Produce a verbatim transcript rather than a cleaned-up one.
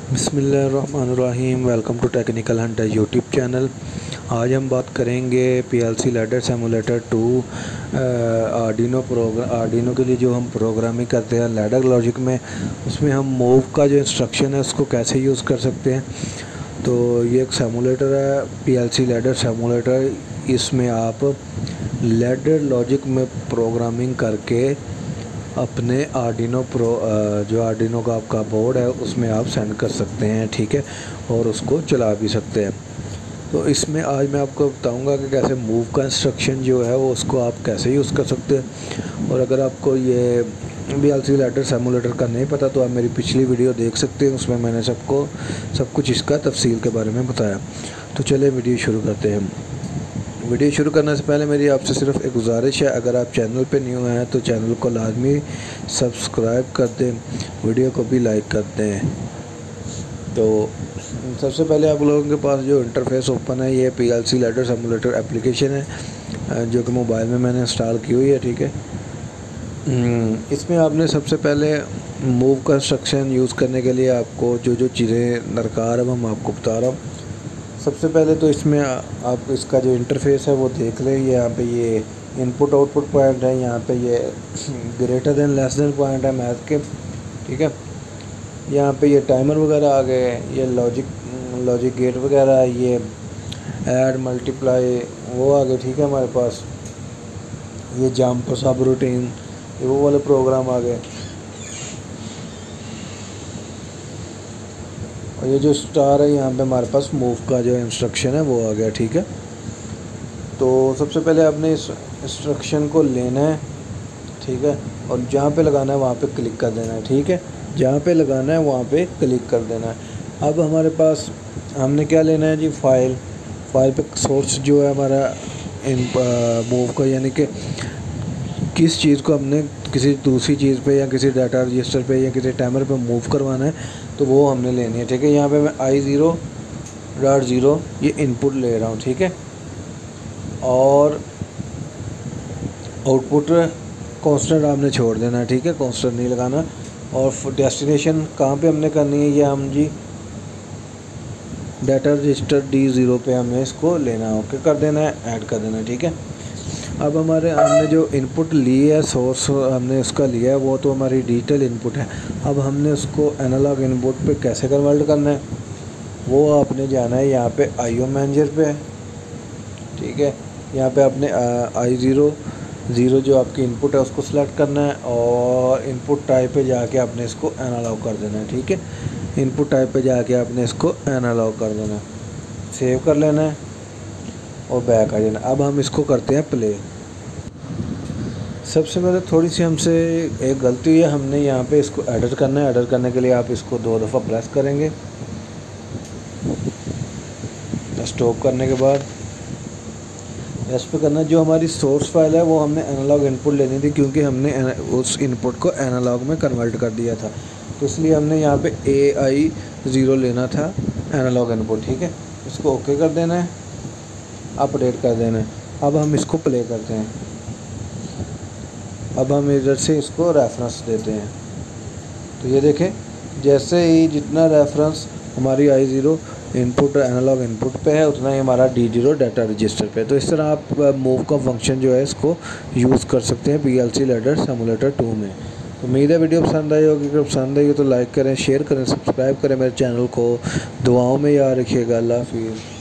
बिस्मिल्लाहिर्रहमानिर्रहीम। Welcome to technical hunter YouTube channel. आज हम बात करेंगे PLC ladder simulator to Arduino program Arduino के लिए जो हम प्रोग्रामिंग करते हैं लैडर लॉजिक में, उसमें हम मूव का जो इंस्ट्रक्शन है उसको कैसे यूज़ कर सकते हैं। तो ये एक सिमुलेटर है, पीएलसी लैडर सिमुलेटर। इसमें आप लैडर लॉजिक में प्रोग्रामिंग करके अपने आर्डिनो प्रो जो आर्डिनो का आपका बोर्ड है उसमें आप सेंड कर सकते हैं, ठीक है, और उसको चला भी सकते हैं। तो इसमें आज मैं आपको बताऊंगा कि कैसे मूव का इंस्ट्रक्शन जो है वो उसको आप कैसे यूज़ कर सकते हैं। और अगर आपको ये पीएलसी लैडर सिमुलेटर का नहीं पता तो आप मेरी पिछली वीडियो देख सकते हैं, उसमें मैंने सबको सब कुछ इसका तफसील के बारे में बताया। तो चलिए वीडियो शुरू करते हैं। वीडियो शुरू करने से पहले मेरी आपसे सिर्फ एक गुजारिश है, अगर आप चैनल पे न्यू हैं तो चैनल को लाजमी सब्सक्राइब कर दें, वीडियो को भी लाइक कर दें। तो सबसे पहले आप लोगों के पास जो इंटरफेस ओपन है, ये पीएलसी लैडर सिमुलेटर एप्लीकेशन है जो कि मोबाइल में मैंने इंस्टॉल की हुई है, ठीक है। इसमें आपने सबसे पहले मूव का इंस्ट्रक्शन यूज़ करने के लिए आपको जो जो चीज़ें दरकार है वो मैं आपको बता रहा हूँ। सबसे पहले तो इसमें आप इसका जो इंटरफेस है वो देख लें। यहाँ पे ये इनपुट आउटपुट पॉइंट है, यहाँ पे ये greater than less than point है मैथ के, ठीक है। यहाँ पे ये टाइमर वगैरह आ गए, ये लॉजिक लॉजिक गेट वगैरह, ये ऐड मल्टीप्लाई वो आ गए, ठीक है हमारे पास। ये जंप सब रूटीन ये वो वाले प्रोग्राम आ गए। और ये जो स्टार है यहाँ पे हमारे पास मूव का जो इंस्ट्रक्शन है वो आ गया, ठीक है। तो सबसे पहले आपने इस इंस्ट्रक्शन को लेना है, ठीक है, और जहाँ पे लगाना है वहाँ पे क्लिक कर देना है, ठीक है। जहाँ पे लगाना है वहाँ पे क्लिक कर देना है। अब हमारे पास हमने क्या लेना है जी, फाइल फाइल पे सोर्स जो है हमारा इन मूव का, यानी कि किस चीज़ को हमने किसी दूसरी चीज़ पे या किसी डाटा रजिस्टर पे या किसी टाइमर पे मूव करवाना है तो वो हमने लेनी है, ठीक है। यहाँ पे मैं आई ज़ीरो डॉट ज़ीरो ये इनपुट ले रहा हूँ, ठीक है। और आउटपुट कांस्टेंट आपने छोड़ देना है, ठीक है, कांस्टेंट नहीं लगाना। और डेस्टिनेशन कहाँ पे हमने करनी है, ये हम जी डाटा रजिस्टर डी ज़ीरो पे हमने इसको लेना है, ओके कर देना है, ऐड कर देना है, ठीक है। अब हमारे हमने जो इनपुट ली है, सोर्स हमने उसका लिया है, वो तो हमारी डिजिटल इनपुट है। अब हमने उसको एनालॉग इनपुट पे कैसे कन्वर्ट करना है वो आपने जाना है यहाँ पे आईओ मैनेजर पे, ठीक है। यहाँ पे आपने आई ज़ीरो ज़ीरो जो आपकी इनपुट है उसको सिलेक्ट करना है और इनपुट टाइप पे जाके आपने इसको एनालॉग कर देना है, ठीक है। इनपुट टाइप पे जाके आपने इसको एनालॉग कर देना है, सेव कर लेना है और बैक आ जाना। अब हम इसको करते हैं प्ले। सबसे पहले थोड़ी सी हमसे एक गलती है, हमने यहाँ पे इसको एडिट करना है। एडिट करने के लिए आप इसको दो दफ़ा प्रेस करेंगे, स्टॉप करने के बाद इस पे करना। जो हमारी सोर्स फाइल है वो हमने एनालॉग इनपुट लेनी थी, क्योंकि हमने उस इनपुट को एनालॉग में कन्वर्ट कर दिया था, तो इसलिए हमने यहाँ पे ए आई ज़ीरो लेना था एनालॉग इनपुट, ठीक है। इसको ओके कर देना है, अपडेट कर देना है। अब हम इसको प्ले करते हैं। अब हम इधर से इसको रेफरेंस देते हैं, तो ये देखें जैसे ही जितना रेफरेंस हमारी I zero input analog input पे है उतना ही हमारा डी ज़ीरो डाटा रजिस्टर पे है। तो इस तरह आप मूव का फंक्शन जो है इसको यूज़ कर सकते हैं पीएलसी लैडर सिमुलेटर टू में। तो उम्मीद है वीडियो पसंद आई होगी। अगर पसंद आई हो तो लाइक करें, शेयर करें, सब्सक्राइब करें मेरे चैनल को। दुआओं में याद रखिएगा। अल्लाह हाफिज़।